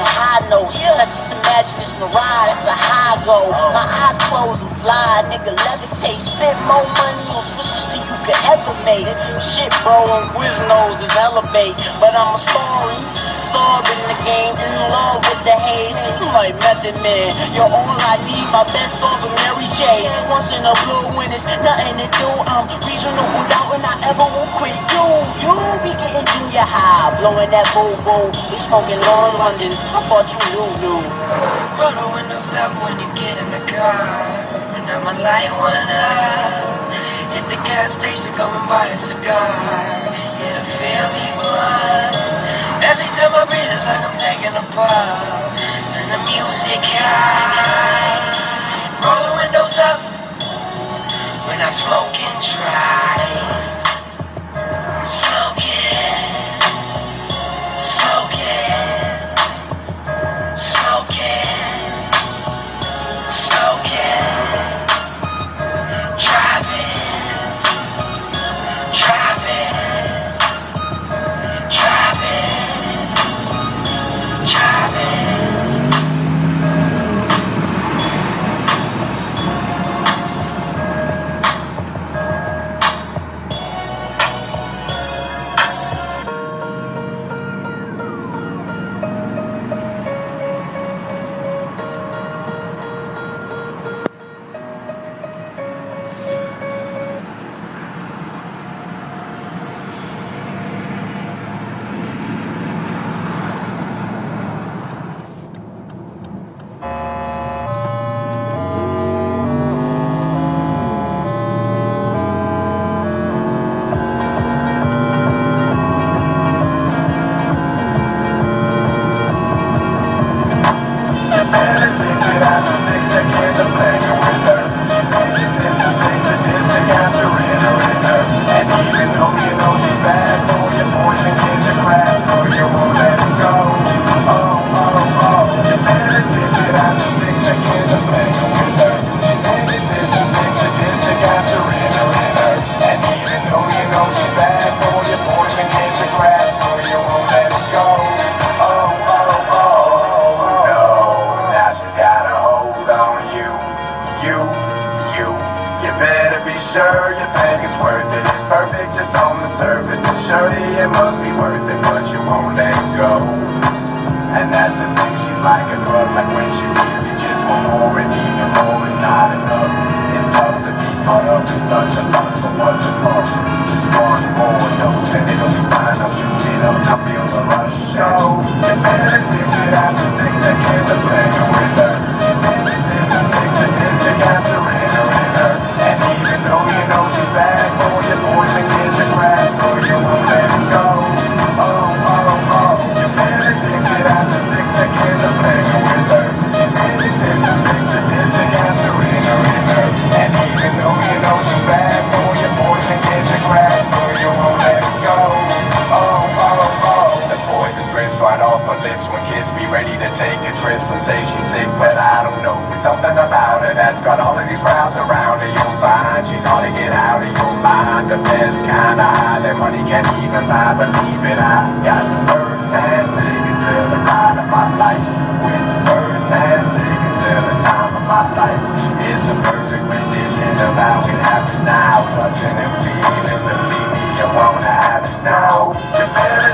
high notes. I just imagine this mirage, that's a high go. My eyes closed and fly, nigga levitate. Spent more money on switches than you could ever make. Shit, bro, on Quiznos is elevate. But I'm a star and in the game, in love with the haze. My Method Man, you're all I need. My best songs with Mary J. Once in a blue when it's nothing to do. I'm reasonable doubt and I ever won't quit. You be getting junior high, blowing that boo-boo. We smoking Long London, I thought you knew. Roll the windows up when you get in the car. And I'ma light one up. Hit the gas station, go and buy a cigar. Yeah, feel me blind. Every time I breathe, it's like I'm taking a puff. Turn the music high. Roll the windows up when I smoke and drive. Smoking, smoking, smoking, smoking. Driving, driving, driving. Sure you think it's worth it. It's perfect just on the surface. Then surely it must be worth it, but you won't let go. And that's the thing, she's like a drug. Like when she needs you just want more, and even more is not enough. It's tough to be caught up in such a lust for what just lost. Just one more dose and it'll be fine. I'll shoot it up, I'll feel the rush. Show you're better addicted after 6 seconds of playing with her. She said this is a 6 sadistic after her. And even though you know she's bad for your boys and kids and grass, but you won't let it go. You've been addicted after 6 seconds of playing with her. She said this is a 6 sadistic after her. And even though you know she's bad for your boys and kids and grass, but you won't let it go. The poison drips right off her lips when kids be ready to take a trip. Some say she's sick, but I don't know. It's something about her that's got all of these crowds around her. You'll find she's hard to get out of your mind. The best kind of high that money can't even buy. Believe it, I got the first-hand ticket to the ride of my life. With the first-hand ticket to the time of my life. It's the perfect rendition of how it happens now. Touching and feeling, believe me, you won't have it now. You better